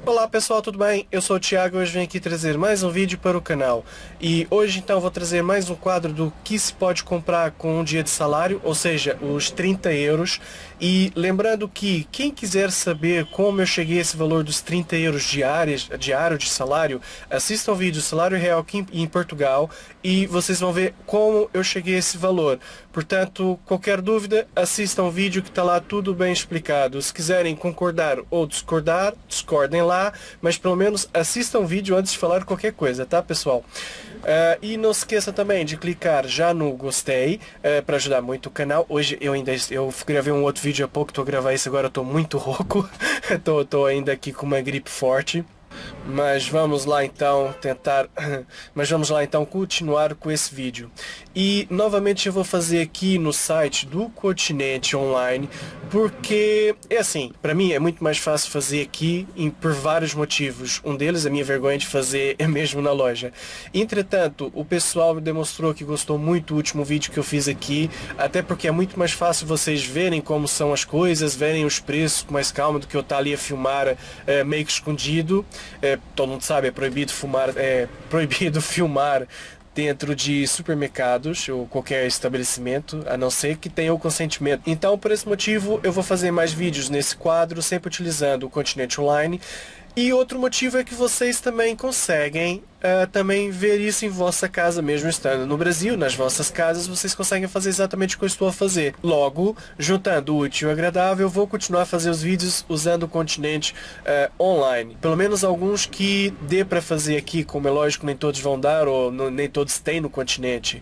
Olá pessoal, tudo bem? Eu sou o Thiago e hoje venho aqui trazer mais um vídeo para o canal. E hoje então vou trazer mais um quadro do que se pode comprar com um dia de salário, ou seja, os 30 euros. E lembrando que quem quiser saber como eu cheguei a esse valor dos 30 euros diário de salário, assista ao vídeo Salário Real aqui em Portugal e vocês vão ver como eu cheguei a esse valor. Portanto, qualquer dúvida, assistam o vídeo que está lá tudo bem explicado. Se quiserem concordar ou discordar, discordem lá, mas pelo menos assistam o vídeo antes de falar qualquer coisa, tá pessoal? E não se esqueça também de clicar já no gostei, para ajudar muito o canal. Hoje eu gravei um outro vídeo há pouco, estou a gravar isso agora, estou muito rouco, estou ainda aqui com uma gripe forte. Mas vamos lá então continuar com esse vídeo. E novamente eu vou fazer aqui no site do Continente Online, porque é assim, para mim é muito mais fácil fazer aqui por vários motivos. Um deles, a minha vergonha de fazer é mesmo na loja. Entretanto, o pessoal me demonstrou que gostou muito do último vídeo que eu fiz aqui, até porque é muito mais fácil vocês verem como são as coisas, verem os preços com mais calma do que eu estar ali a filmar meio que escondido. Todo mundo sabe, é proibido filmar dentro de supermercados ou qualquer estabelecimento, a não ser que tenha o consentimento. Então, por esse motivo, eu vou fazer mais vídeos nesse quadro, sempre utilizando o Continente Online. E outro motivo é que vocês também conseguem também ver isso em vossa casa, mesmo estando no Brasil, nas vossas casas, vocês conseguem fazer exatamente o que eu estou a fazer. Logo, juntando o útil e o agradável, eu vou continuar a fazer os vídeos usando o Continente Online. Pelo menos alguns que dê para fazer aqui, como é lógico, nem todos vão dar, ou nem todos têm no Continente.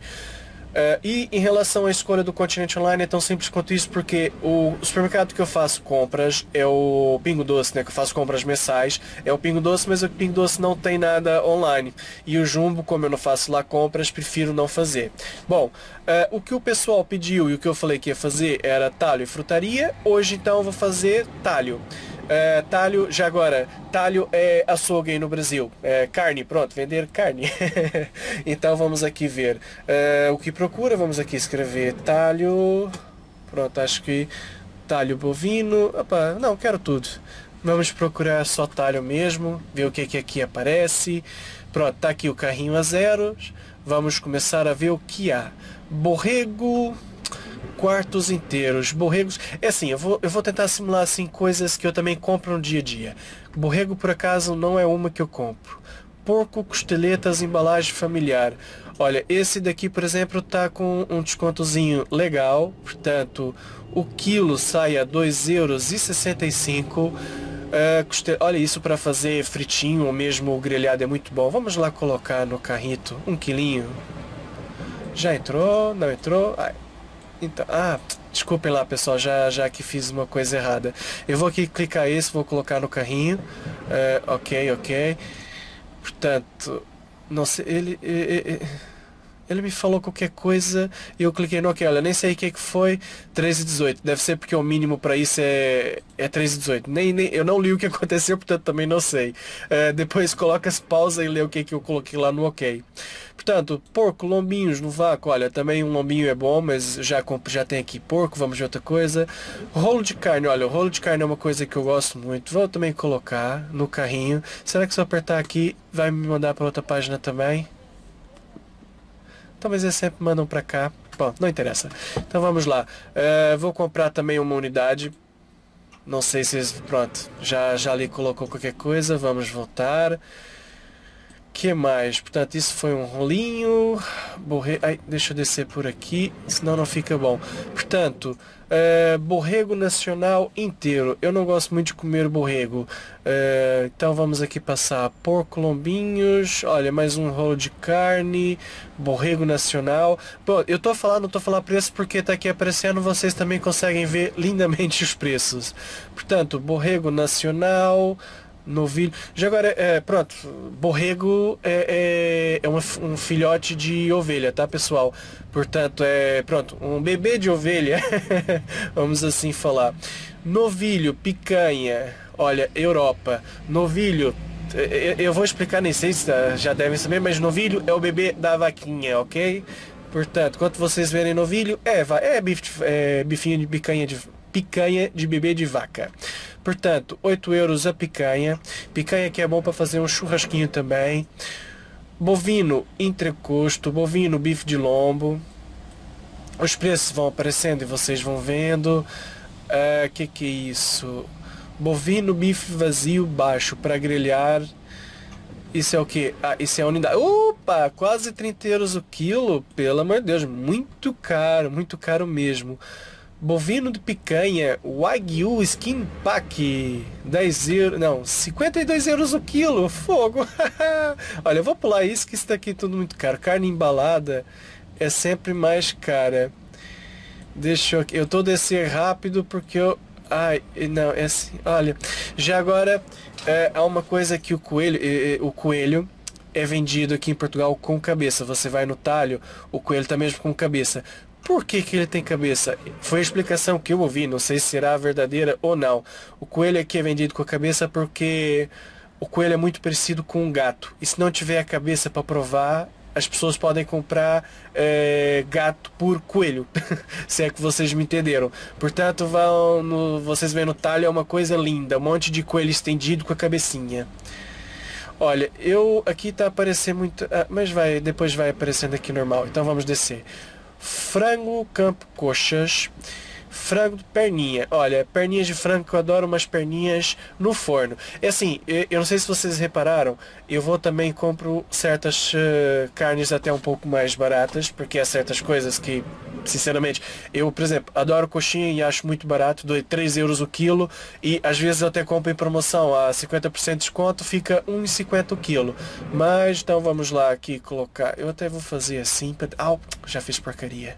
E em relação à escolha do Continente Online é tão simples quanto isso, porque o supermercado que eu faço compras é o Pingo Doce, né, que eu faço compras mensais, é o Pingo Doce, mas o Pingo Doce não tem nada online. E o Jumbo, como eu não faço lá compras, prefiro não fazer. Bom, o que o pessoal pediu e o que eu falei que ia fazer era talho e frutaria. Hoje então eu vou fazer talho. Talho, já agora, talho é açougue no Brasil, carne, pronto, vender carne. Então vamos aqui ver o que procura, vamos aqui escrever talho, pronto, acho que talho bovino. Opa, não, quero tudo. Vamos procurar só talho mesmo, ver o que aqui aparece. Pronto, tá aqui o carrinho a zeros, vamos começar a ver o que há. Borrego, quartos inteiros, borregos, é assim, eu vou tentar simular assim coisas que eu também compro no dia a dia. Borrego por acaso não é uma que eu compro. Porco, costeletas, embalagem familiar. Olha, esse daqui por exemplo tá com um descontozinho legal, portanto o quilo sai a 2,65 €. Olha, isso para fazer fritinho ou mesmo grelhado é muito bom. Vamos lá colocar no carrito um quilinho. Já entrou? Não entrou? Então, desculpem lá pessoal, já que fiz uma coisa errada. Eu vou aqui clicar esse, vou colocar no carrinho. Ok. Portanto, não sei, ele me falou qualquer coisa e eu cliquei no ok. Olha, nem sei o que foi, 3,18. Deve ser porque o mínimo para isso é 3,18. Eu não li o que aconteceu, portanto também não sei. Depois coloca as pausa e lê o que eu coloquei lá no ok. Portanto, porco, lombinhos no vácuo. Olha, também um lombinho é bom, mas já tem aqui porco, vamos ver outra coisa. Rolo de carne, olha, o rolo de carne é uma coisa que eu gosto muito. Vou também colocar no carrinho. Será que se eu apertar aqui vai me mandar para outra página também? Talvez eles sempre mandam pra cá. Bom, não interessa. Então vamos lá. Vou comprar também uma unidade. Não sei se... Pronto. Já ali colocou qualquer coisa. Vamos voltar. Que mais? Portanto, isso foi um rolinho. Ai, deixa eu descer por aqui. Senão não fica bom. Portanto... borrego nacional inteiro. Eu não gosto muito de comer borrego. Então vamos aqui passar porco, lombinhos. Olha, mais um rolo de carne. Borrego nacional. Bom, eu não tô falando preço porque tá aqui aparecendo. Vocês também conseguem ver lindamente os preços. Portanto, borrego nacional, novilho. Já agora, pronto, borrego é um filhote de ovelha, tá pessoal? Portanto, pronto, um bebê de ovelha, vamos assim falar. Novilho, picanha, olha, Europa. Novilho, eu vou explicar, nem sei se já devem saber, mas novilho é o bebê da vaquinha, ok? Portanto, quando vocês verem novilho, bifinho de picanha de... picanha de bebê de vaca. Portanto, 8 euros a picanha. Picanha que é bom para fazer um churrasquinho também. Bovino entrecosto, bovino bife de lombo. Os preços vão aparecendo e vocês vão vendo. Que é isso? Bovino bife vazio baixo para grelhar. Isso é o que? Isso é a unidade. Opa, quase 30 euros o quilo. Pelo amor de Deus, muito caro mesmo. Bovino de picanha, Wagyu Skin Pack, 10 euros, não, 52 euros o quilo, fogo. Olha, eu vou pular isso, que isso daqui é tudo muito caro. Carne embalada é sempre mais cara. Deixa eu tô descer rápido porque eu... Ai, não, é assim, olha. Já agora, há uma coisa que o coelho é vendido aqui em Portugal com cabeça. Você vai no talho, o coelho tá mesmo com cabeça. Por que que ele tem cabeça? Foi a explicação que eu ouvi, não sei se será verdadeira ou não. O coelho aqui é vendido com a cabeça porque o coelho é muito parecido com um gato. E se não tiver a cabeça para provar, as pessoas podem comprar gato por coelho. Se é que vocês me entenderam. Portanto, vocês veem no talho, é uma coisa linda. Um monte de coelho estendido com a cabecinha. Olha, aqui tá aparecendo muito... mas depois vai aparecendo aqui normal. Então vamos descer. Frango campo coxas, frango de perninha. Olha, perninhas de frango, que eu adoro umas perninhas no forno. É assim, eu não sei se vocês repararam, eu vou também compro certas carnes até um pouco mais baratas, porque há certas coisas que, sinceramente, eu, por exemplo, adoro coxinha e acho muito barato, dou 3 euros o quilo, e às vezes eu até compro em promoção a 50% de desconto, fica 1,50 o quilo. Mas então vamos lá aqui colocar, eu até vou fazer assim, já fiz porcaria.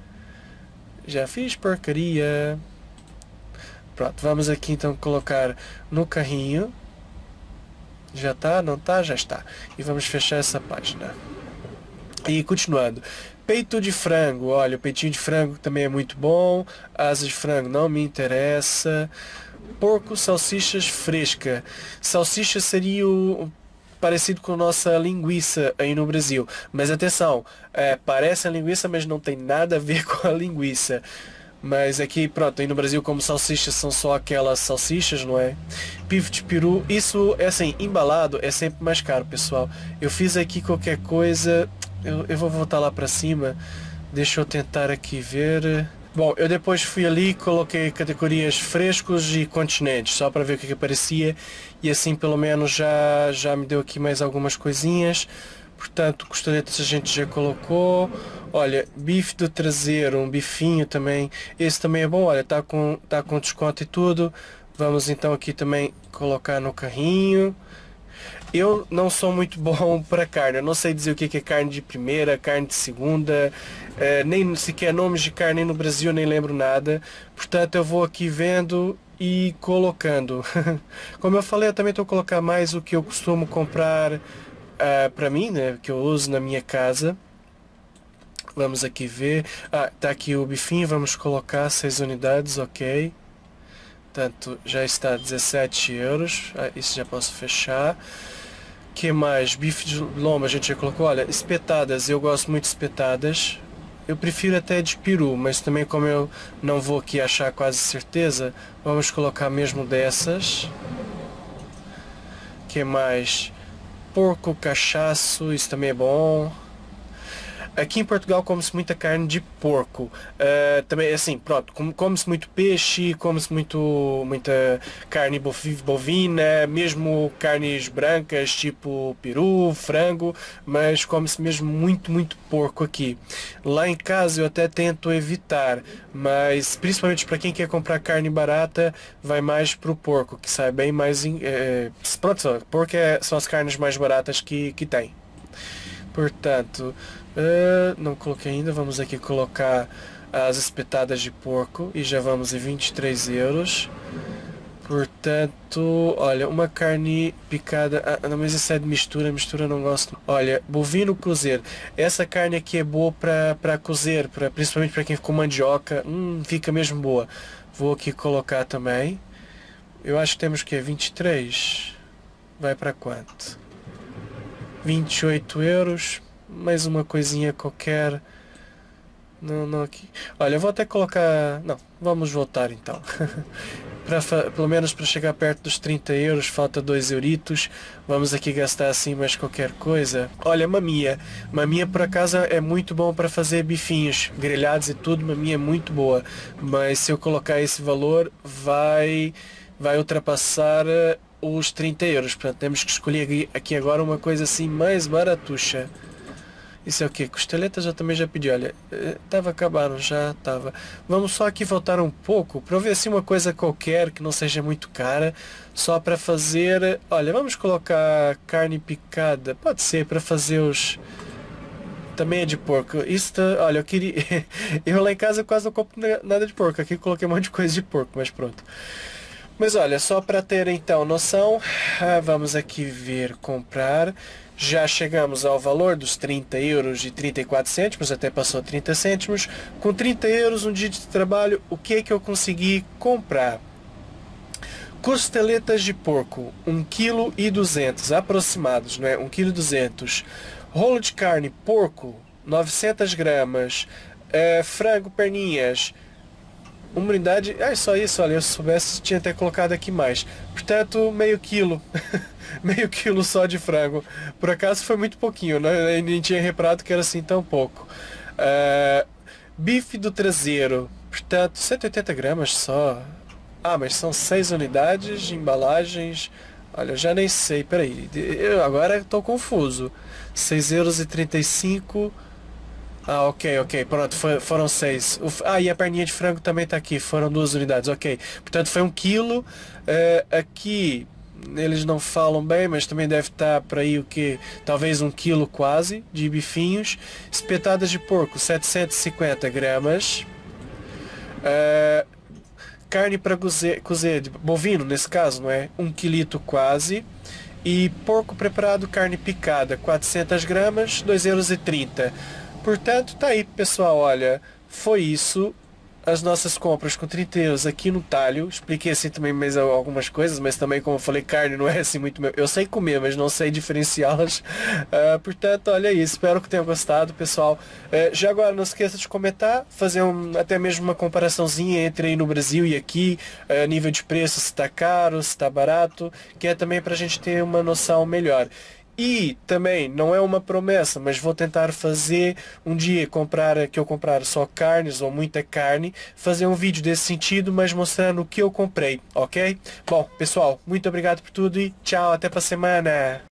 Pronto, vamos aqui então colocar no carrinho. Já tá? Não tá? Já está. E vamos fechar essa página. E continuando. Peito de frango. Olha, o peitinho de frango também é muito bom. Asa de frango não me interessa. Porco, salsichas fresca. Salsicha seria parecido com a nossa linguiça aí no Brasil. Mas atenção, parece a linguiça, mas não tem nada a ver com a linguiça. Mas aqui, pronto, aí no Brasil, como salsichas são só aquelas salsichas, não é? Bife de peru, isso é assim, embalado é sempre mais caro, pessoal. Eu fiz aqui qualquer coisa, eu vou voltar lá pra cima. Deixa eu tentar aqui ver. Bom, eu depois fui ali, coloquei categorias frescos e continentes, só para ver o que aparecia, e assim pelo menos já me deu aqui mais algumas coisinhas. Portanto, costeletas a gente já colocou. Olha, bife do traseiro, um bifinho também, esse também é bom, olha, tá com desconto e tudo. Vamos então aqui também colocar no carrinho. Eu não sou muito bom para carne, eu não sei dizer o que é carne de primeira, carne de segunda, nem sequer nomes de carne no Brasil, nem lembro nada. Portanto, eu vou aqui vendo e colocando. Como eu falei, eu também estou a colocar mais o que eu costumo comprar para mim, né, que eu uso na minha casa. Vamos aqui ver. Tá aqui o bifinho, vamos colocar 6 unidades, ok. Portanto, já está 17 euros. Isso já posso fechar. Que mais? Bife de lombo a gente já colocou. Olha, espetadas, eu gosto muito de espetadas. Eu prefiro até de peru, mas também como eu não vou aqui achar quase certeza, vamos colocar mesmo dessas. Que mais? Porco cachaço, isso também é bom. Aqui em Portugal come-se muita carne de porco. Também, assim, pronto, come-se muito peixe, come-se muita carne bovina, mesmo carnes brancas, tipo peru, frango, mas come-se mesmo muito porco aqui. Lá em casa eu até tento evitar, mas principalmente para quem quer comprar carne barata, vai mais pro porco, que sai bem mais... pronto, porco são as carnes mais baratas que tem. Portanto, não coloquei ainda, vamos aqui colocar as espetadas de porco e já vamos em 23 euros. Portanto, olha, uma carne picada, não, mas isso é de mistura eu não gosto. Olha, bovino cozer, essa carne aqui é boa para cozer, principalmente para quem ficou mandioca, fica mesmo boa. Vou aqui colocar também, eu acho que temos que 23, vai para quanto? 28 euros, mais uma coisinha qualquer. Não, não aqui. Olha, eu vou até colocar... Não, vamos voltar então. Pelo menos para chegar perto dos 30 euros, falta 2 euritos. Vamos aqui gastar assim mais qualquer coisa. Olha, maminha. Maminha por acaso é muito bom para fazer bifinhos grelhados e tudo. Maminha é muito boa. Mas se eu colocar esse valor, vai ultrapassar os 30 euros. Portanto, temos que escolher aqui agora uma coisa assim mais baratuxa. Isso é o quê? Costeleta já também já pedi, olha, tava acabando, já tava. Vamos só aqui voltar um pouco, para eu ver assim uma coisa qualquer que não seja muito cara, só para fazer, olha, vamos colocar carne picada, pode ser, para fazer os... Também é de porco. Isso, olha, eu queria... eu lá em casa quase não compro nada de porco, aqui eu coloquei um monte de coisa de porco, mas pronto. Mas olha, só para ter então noção, vamos aqui ver comprar. Já chegamos ao valor dos 30 euros e 34 cêntimos, até passou 30 cêntimos. Com 30 euros, um dia de trabalho, o que é que eu consegui comprar? Costeletas de porco, 1,2 kg aproximados, não é? 1,2 kg. Rolo de carne, porco, 900 gramas. Frango, perninhas, uma unidade, só isso, olha, eu soubesse tinha até colocado aqui mais. Portanto, meio quilo, meio quilo só de frango. Por acaso foi muito pouquinho, né? Eu nem tinha reparado que era assim tão pouco. Bife do traseiro, portanto, 180 gramas só. Ah, mas são 6 unidades de embalagens. Olha, eu já nem sei, peraí, agora estou confuso. 6,35 euros. Ah, ok, pronto, foram 6. E a perninha de frango também está aqui, foram 2 unidades, ok. Portanto, foi 1 kg. Aqui, eles não falam bem, mas também deve estar por aí o que? Talvez 1 kg quase, de bifinhos. Espetadas de porco, 750 gramas. Carne para cozer, de bovino, nesse caso, não é? 1 kg quase. E porco preparado, carne picada, 400 gramas, 2,30 euros. Portanto, tá aí, pessoal, olha, foi isso, as nossas compras com 30 euros aqui no talho. Expliquei assim também mais algumas coisas, mas também, como eu falei, carne não é assim muito meu. Eu sei comer, mas não sei diferenciá-las. Portanto, olha isso, espero que tenham gostado, pessoal. Já agora, não esqueça de comentar, fazer até mesmo uma comparaçãozinha entre aí no Brasil e aqui, nível de preço, se está caro, se está barato, que é também para a gente ter uma noção melhor. E também, não é uma promessa, mas vou tentar fazer um dia que eu comprar só carnes ou muita carne, fazer um vídeo desse sentido, mas mostrando o que eu comprei, ok? Bom, pessoal, muito obrigado por tudo e tchau, até pra semana!